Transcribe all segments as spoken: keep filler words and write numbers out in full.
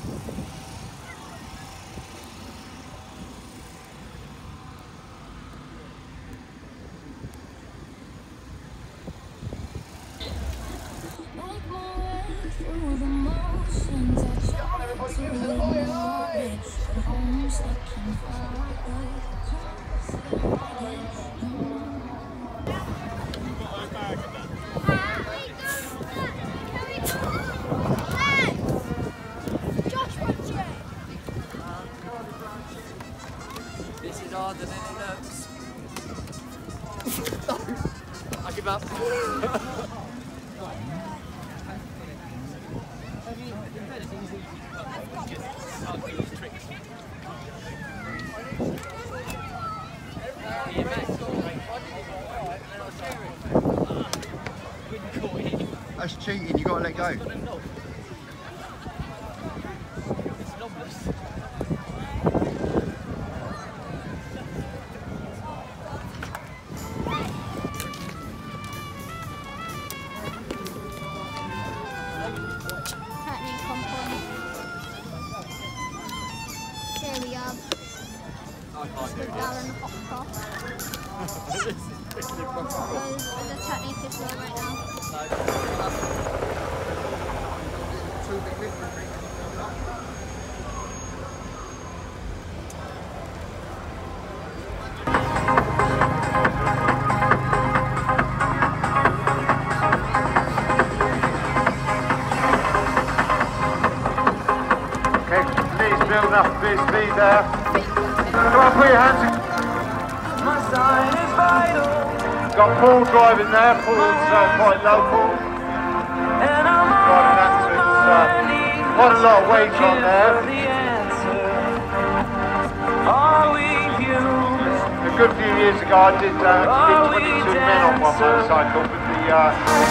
This is harder than it looks. I give up. That's cheating, you got to let go. Here we are. With Darren Hopcroft. The technique is low right now. Okay, please build up a bit of speed there. Come on, put your hands in. Got Paul driving there, Paul's uh, quite local. Driving that to, uh, quite a lot of weight on there. A good few years ago I did, uh, did twenty-two men on one motorcycle with the uh,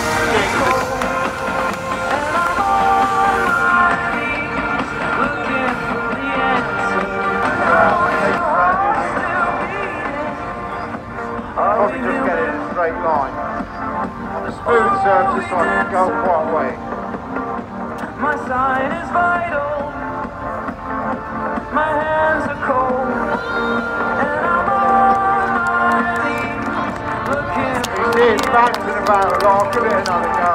probably just get it in a straight line. On the smooth surface I can go quite a way. My sign is vital. My hands are cold. And I'm on my knees looking for You see it's bouncing about a lot, give it another go.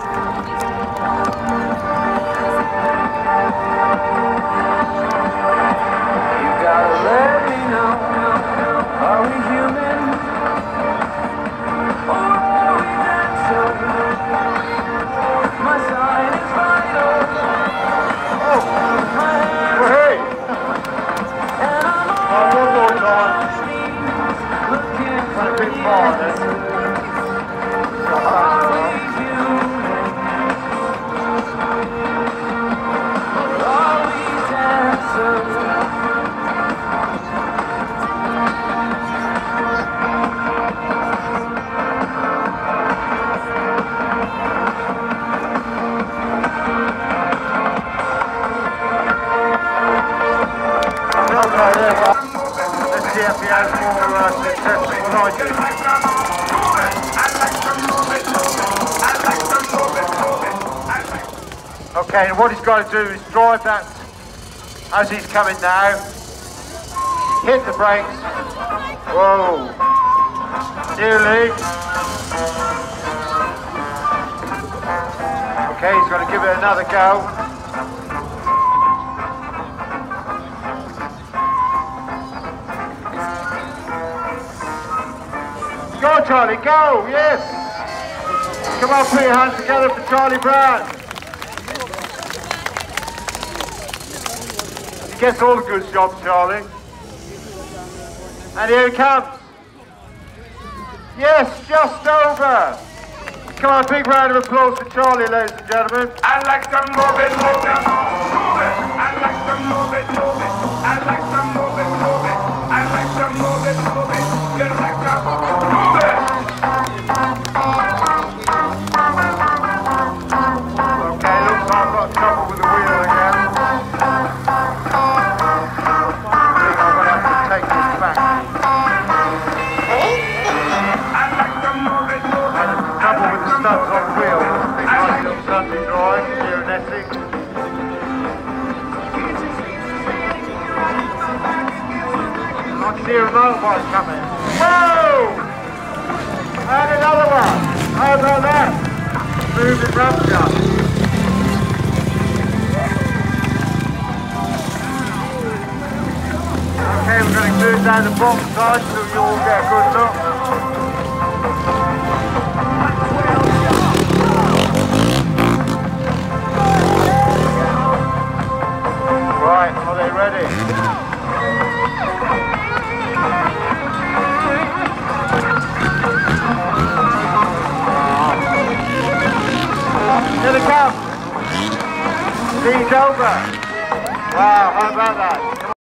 You gotta let me know. Are we human? Or are we dancing? My sign is vital. Oh, My hands well, hey, and I'm oh, one more on time. my knees looking Went for a bit the far answer. then. Are we human? Or are we dancing? Okay, there we go. Let's see if he has more uh, success than what I do. Okay, and what he's got to do is drive that as he's coming now. Hit the brakes. Whoa. Nearly. Okay, he's going to give it another go. Go, Charlie, go, yes! Come on, put your hands together for Charlie Brown. He gets all the good jobs, Charlie. And here he comes. Yes, just over. Come on, big round of applause for Charlie, ladies and gentlemen. I like to move it, move it, move it. I like to move it, move it. I like to move it, move it. I like to move it, move it. You like to move it. Okay, looks like I've got trouble with the wheel again. I think I'm going to have to take this back. I like to move it, move it. And the trouble with the studs on the wheel, I think I still Sunday drive here in Essex. see a remote one coming. Whoa! And another one. How about that? Moving rupture. Okay, we're going to move down the bottom side so you all get a good look. Right, are they ready? Here they come. Scene's over. Wow, how about that? Come